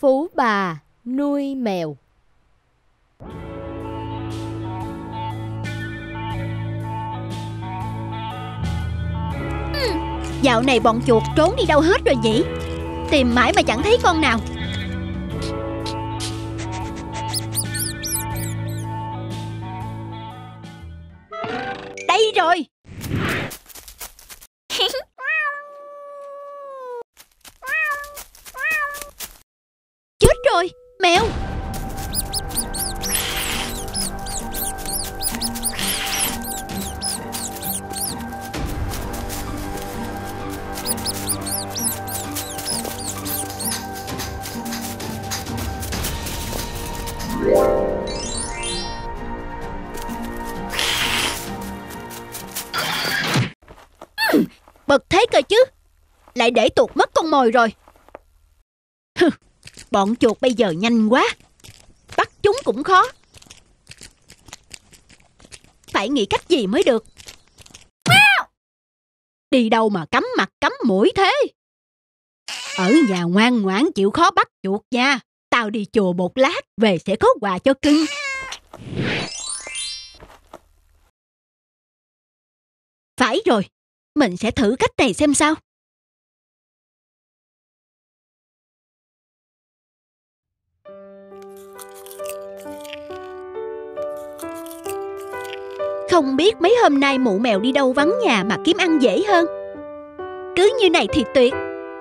Phú bà nuôi mèo. Dạo này bọn chuột trốn đi đâu hết rồi nhỉ? Tìm mãi mà chẳng thấy con nào. Đây rồi. Chết rồi, mèo. Bực thế cơ chứ. Lại để tuột mất con mồi rồi. Bọn chuột bây giờ nhanh quá, bắt chúng cũng khó. Phải nghĩ cách gì mới được. Đi đâu mà cắm mặt cắm mũi thế? Ở nhà ngoan ngoãn chịu khó bắt chuột nha. Tao đi chùa một lát, về sẽ có quà cho cưng. Phải rồi, mình sẽ thử cách này xem sao. Không biết mấy hôm nay mụ mèo đi đâu vắng nhà mà kiếm ăn dễ hơn. Cứ như này thì tuyệt.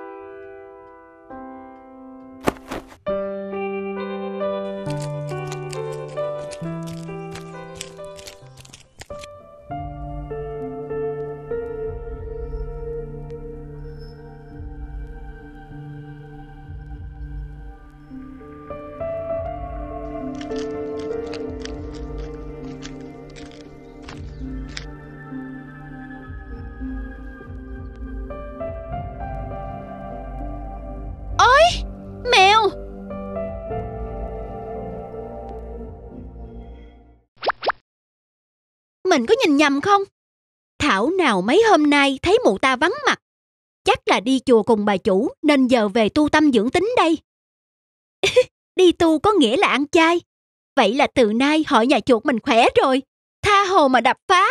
Mèo! Mình có nhìn nhầm không? Thảo nào mấy hôm nay thấy mụ ta vắng mặt. Chắc là đi chùa cùng bà chủ nên giờ về tu tâm dưỡng tính đây. Đi tu có nghĩa là ăn chay. Vậy là từ nay họ nhà chuột mình khỏe rồi. Tha hồ mà đập phá.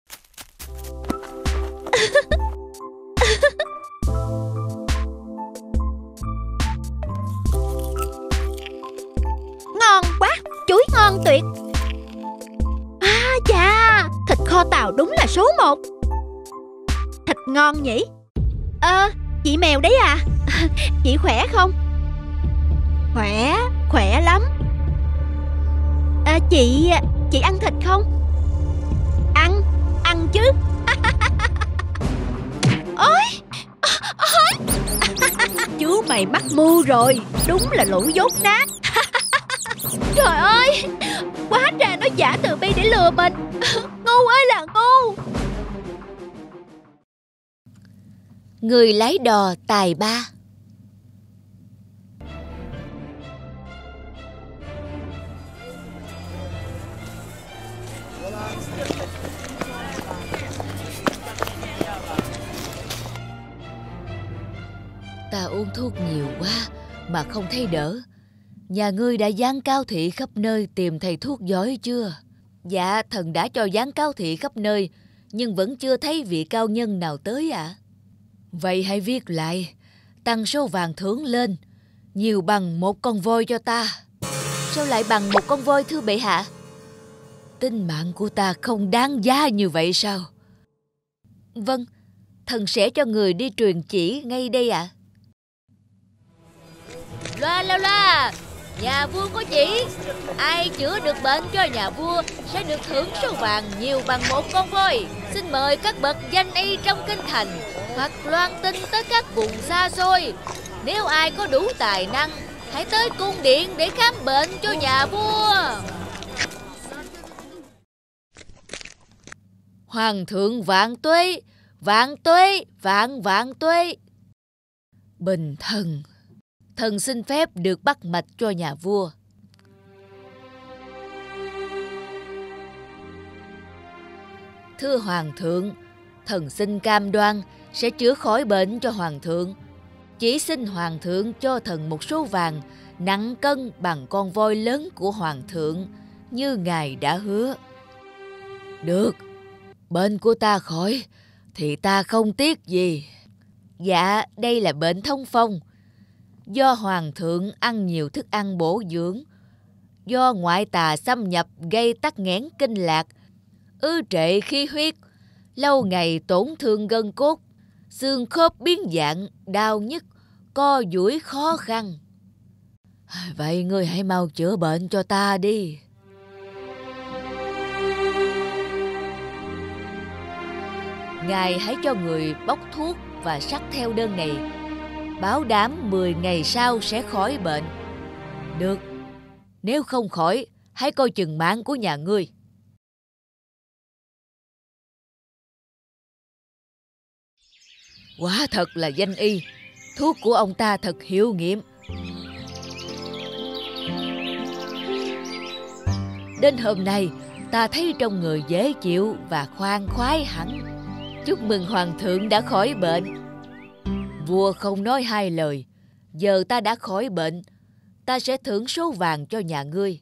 Ngon quá, chuối ngon tuyệt. À chà, thịt kho tàu đúng là số 1. Thịt ngon nhỉ? Chị mèo đấy à? Chị khỏe không? Khỏe lắm. Chị ăn thịt không? Ăn chứ. Ôi! Chú mày mắc mưu rồi, đúng là lũ dốt nát. Trời ơi, quá ra nó giả từ bi để lừa mình. Ngu ơi là ngu. Người lái đò tài ba. Ta uống thuốc nhiều quá mà không thấy đỡ. Nhà ngươi đã dán cáo thị khắp nơi tìm thầy thuốc giỏi chưa? Dạ, thần đã cho dán cáo thị khắp nơi, nhưng vẫn chưa thấy vị cao nhân nào tới ạ. Vậy hãy viết lại, tăng số vàng thưởng lên, nhiều bằng một con voi cho ta. Sao lại bằng một con voi thưa bệ hạ? Tính mạng của ta không đáng giá như vậy sao? Vâng, thần sẽ cho người đi truyền chỉ ngay đây ạ. Loa la loa, nhà vua có chỉ, ai chữa được bệnh cho nhà vua sẽ được thưởng số vàng nhiều bằng một con voi. Xin mời các bậc danh y trong kinh thành hoặc loan tin tới các vùng xa xôi. Nếu ai có đủ tài năng, hãy tới cung điện để khám bệnh cho nhà vua. Hoàng thượng vạn tuế, vạn tuế, vạn tuế. Bình thần, thần xin phép được bắt mạch cho nhà vua. Thưa Hoàng thượng, thần xin cam đoan sẽ chữa khỏi bệnh cho Hoàng thượng. chỉ xin hoàng thượng cho thần một số vàng nặng cân bằng con voi lớn của hoàng thượng như ngài đã hứa. Được, bệnh của ta khỏi thì ta không tiếc gì. Dạ, đây là bệnh thông phong. Do hoàng thượng ăn nhiều thức ăn bổ dưỡng, do ngoại tà xâm nhập gây tắc nghẽn kinh lạc, ứ trệ khí huyết, lâu ngày tổn thương gân cốt, xương khớp biến dạng, đau nhức, co duỗi khó khăn. Vậy ngươi hãy mau chữa bệnh cho ta đi. Ngài hãy cho người bốc thuốc và sắc theo đơn này, bảo đảm 10 ngày sau sẽ khỏi bệnh. Được, nếu không khỏi, hãy coi chừng mạng của nhà ngươi. Quả thật là danh y, thuốc của ông ta thật hiệu nghiệm. Đến hôm nay, ta thấy trong người dễ chịu và khoan khoái hẳn. Chúc mừng hoàng thượng đã khỏi bệnh. Vua không nói hai lời, giờ ta đã khỏi bệnh, ta sẽ thưởng số vàng cho nhà ngươi.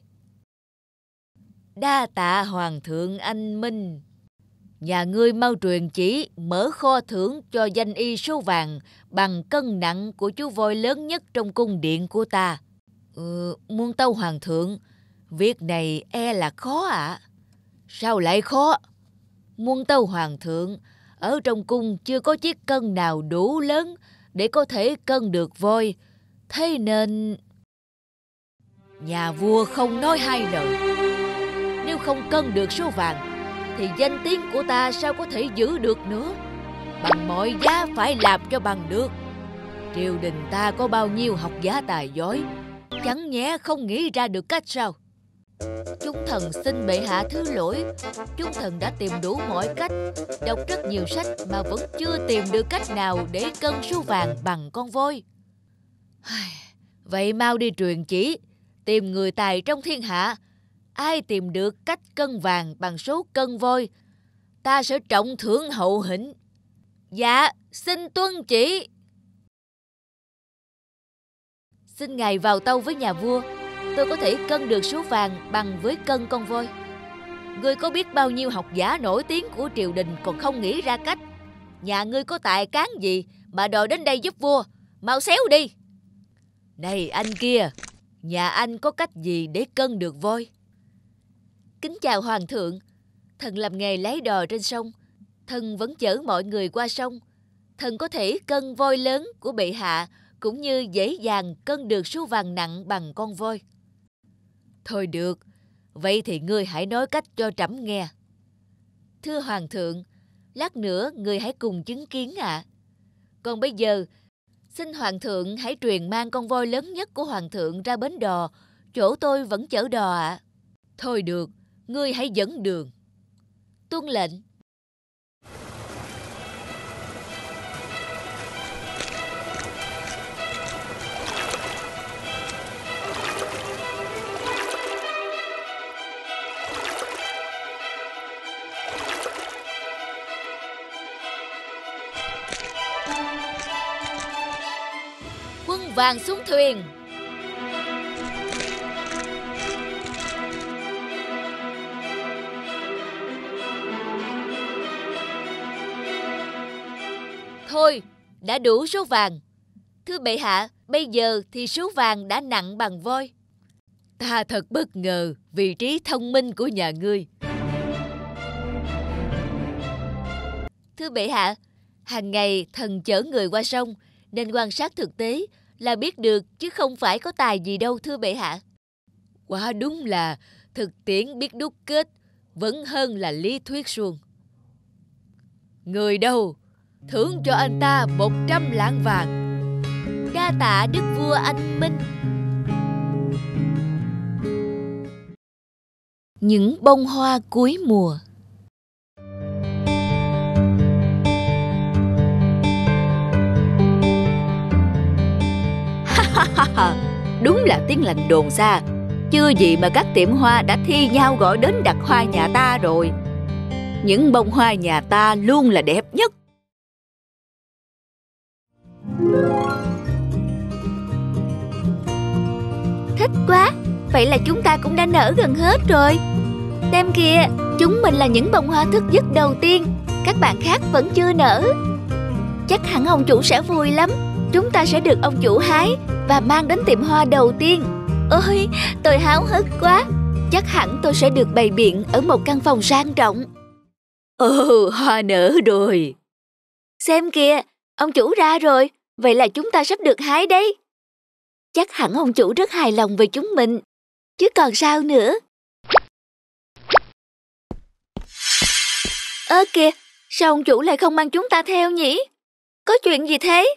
Đa tạ hoàng thượng anh minh. Nhà ngươi mau truyền chỉ mở kho thưởng cho danh y số vàng bằng cân nặng của chú voi lớn nhất trong cung điện của ta. Muôn tâu hoàng thượng, việc này e là khó ạ. Sao lại khó? Muôn tâu hoàng thượng, ở trong cung chưa có chiếc cân nào đủ lớn để có thể cân được voi. Thế nên... Nhà vua không nói hai lời. Nếu không cân được số vàng, thì danh tiếng của ta sao có thể giữ được nữa. Bằng mọi giá phải làm cho bằng được. Triều đình ta có bao nhiêu học giả tài giỏi, chẳng nhẽ không nghĩ ra được cách sao? Chúng thần xin bệ hạ thứ lỗi. Chúng thần đã tìm đủ mọi cách, đọc rất nhiều sách mà vẫn chưa tìm được cách nào để cân số vàng bằng con voi. Vậy mau đi truyền chỉ, tìm người tài trong thiên hạ. Ai tìm được cách cân vàng bằng số cân voi, ta sẽ trọng thưởng hậu hĩnh. Dạ, xin tuân chỉ. Xin ngài vào tâu với nhà vua, tôi có thể cân được số vàng bằng với cân con voi. Ngươi có biết bao nhiêu học giả nổi tiếng của triều đình còn không nghĩ ra cách. Nhà ngươi có tài cán gì mà đòi đến đây giúp vua? Mau xéo đi. Này anh kia, nhà anh có cách gì để cân được voi? Kính chào hoàng thượng, thần làm nghề lái đò trên sông. Thần vẫn chở mọi người qua sông. Thần có thể cân voi lớn của bệ hạ, cũng như dễ dàng cân được số vàng nặng bằng con voi. Thôi được, vậy thì ngươi hãy nói cách cho trẫm nghe. Thưa hoàng thượng, lát nữa ngươi hãy cùng chứng kiến ạ. Còn bây giờ, xin hoàng thượng hãy truyền mang con voi lớn nhất của hoàng thượng ra bến đò, chỗ tôi vẫn chở đò ạ. Thôi được, ngươi hãy dẫn đường. Tuân lệnh. Quân vàng xuống thuyền. Thôi, đã đủ số vàng. Thưa bệ hạ, bây giờ thì số vàng đã nặng bằng voi. Ta thật bất ngờ vì trí thông minh của nhà ngươi. Thưa bệ hạ, hàng ngày thần chở người qua sông, nên quan sát thực tế là biết được chứ không phải có tài gì đâu thưa bệ hạ. Quả đúng là thực tiễn biết đúc kết, vẫn hơn là lý thuyết suông. Người đâu? Thưởng cho anh ta 100 lạng vàng. Đa tạ đức vua anh minh. Những bông hoa cuối mùa. Đúng là tiếng lành đồn xa. Chưa gì mà các tiệm hoa đã thi nhau gọi đến đặt hoa nhà ta rồi. Những bông hoa nhà ta luôn là đẹp nhất. thích quá. Vậy là chúng ta cũng đã nở gần hết rồi. Xem kìa, chúng mình là những bông hoa thức giấc đầu tiên. Các bạn khác vẫn chưa nở. Chắc hẳn ông chủ sẽ vui lắm. Chúng ta sẽ được ông chủ hái và mang đến tiệm hoa đầu tiên. Ôi, tôi háo hức quá. Chắc hẳn tôi sẽ được bày biện ở một căn phòng sang trọng. Ồ, hoa nở rồi. Xem kìa, ông chủ ra rồi. Vậy là chúng ta sắp được hái đấy. Chắc hẳn ông chủ rất hài lòng về chúng mình. Chứ còn sao nữa. Ơ kìa, sao ông chủ lại không mang chúng ta theo nhỉ? Có chuyện gì thế?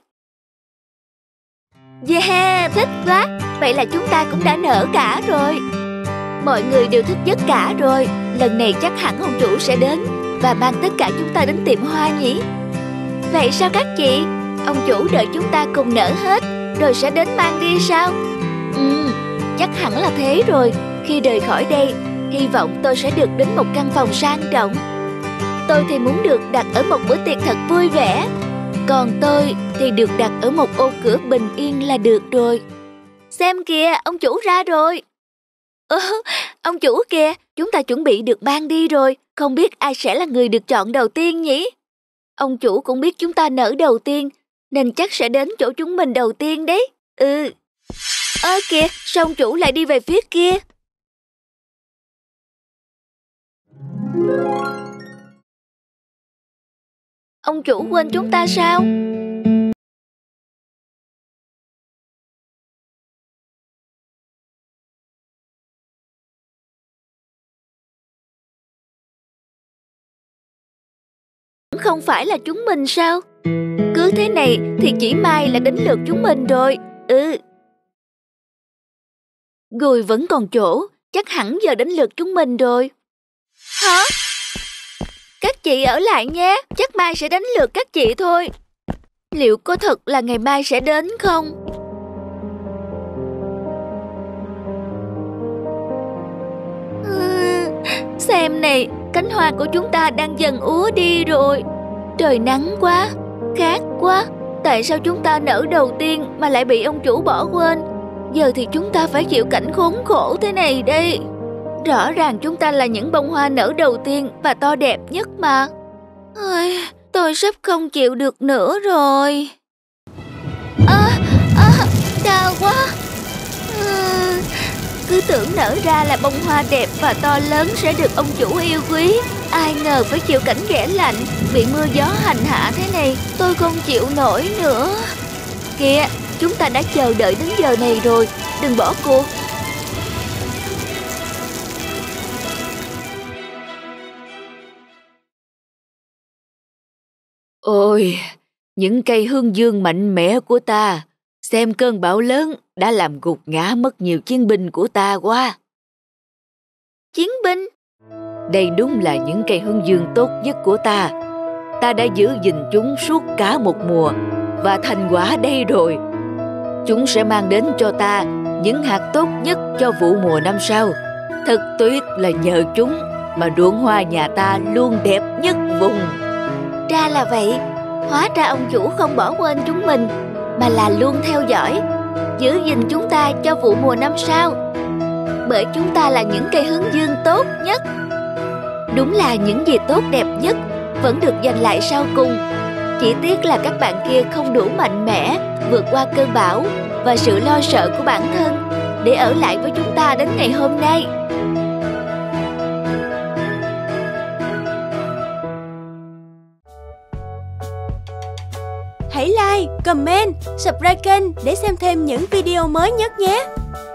Yeah, thích quá. Vậy là chúng ta cũng đã nở cả rồi. Mọi người đều thức giấc cả rồi. Lần này chắc hẳn ông chủ sẽ đến và mang tất cả chúng ta đến tiệm hoa nhỉ? Vậy sao các chị? Ông chủ đợi chúng ta cùng nở hết rồi sẽ đến mang đi sao? Chắc hẳn là thế rồi. Khi rời khỏi đây, hy vọng tôi sẽ được đến một căn phòng sang trọng. Tôi thì muốn được đặt ở một bữa tiệc thật vui vẻ. Còn tôi thì được đặt ở một ô cửa bình yên là được rồi. Xem kìa, ông chủ ra rồi. Ông chủ kìa, chúng ta chuẩn bị được mang đi rồi. Không biết ai sẽ là người được chọn đầu tiên nhỉ? Ông chủ cũng biết chúng ta nở đầu tiên, nên chắc sẽ đến chỗ chúng mình đầu tiên đấy. Kìa, sao ông chủ lại đi về phía kia? Ông chủ quên chúng ta sao? Không phải là chúng mình sao? Cứ thế này thì chỉ mai là đến lượt chúng mình rồi. Gùi vẫn còn chỗ, chắc hẳn giờ đến lượt chúng mình rồi. Hả? Các chị ở lại nhé, chắc mai sẽ đến lượt các chị thôi. Liệu có thật là ngày mai sẽ đến không? Xem này, cánh hoa của chúng ta đang dần úa đi rồi. Trời nắng quá, khát quá. Tại sao chúng ta nở đầu tiên mà lại bị ông chủ bỏ quên? Giờ thì chúng ta phải chịu cảnh khốn khổ thế này đây. Rõ ràng chúng ta là những bông hoa nở đầu tiên và to đẹp nhất mà. Tôi sắp không chịu được nữa rồi. Đau quá. Cứ tưởng nở ra là bông hoa đẹp và to lớn sẽ được ông chủ yêu quý. Ai ngờ phải chịu cảnh ghẻ lạnh, bị mưa gió hành hạ thế này. Tôi không chịu nổi nữa. Kìa, chúng ta đã chờ đợi đến giờ này rồi. Đừng bỏ cuộc. Ôi, những cây hương dương mạnh mẽ của ta. Xem cơn bão lớn đã làm gục ngã mất nhiều chiến binh của ta quá. Chiến binh? Đây đúng là những cây hương dương tốt nhất của ta. Ta đã giữ gìn chúng suốt cả một mùa, và thành quả đây rồi. Chúng sẽ mang đến cho ta những hạt tốt nhất cho vụ mùa năm sau. Thật tuyệt là nhờ chúng mà ruộng hoa nhà ta luôn đẹp nhất vùng. Ra là vậy. Hóa ra ông chủ không bỏ quên chúng mình, mà là luôn theo dõi, giữ gìn chúng ta cho vụ mùa năm sau. Bởi chúng ta là những cây hướng dương tốt nhất. Đúng là những gì tốt đẹp nhất vẫn được giành lại sau cùng. Chỉ tiếc là các bạn kia không đủ mạnh mẽ vượt qua cơn bão và sự lo sợ của bản thân để ở lại với chúng ta đến ngày hôm nay. Hãy like, comment, subscribe kênh để xem thêm những video mới nhất nhé!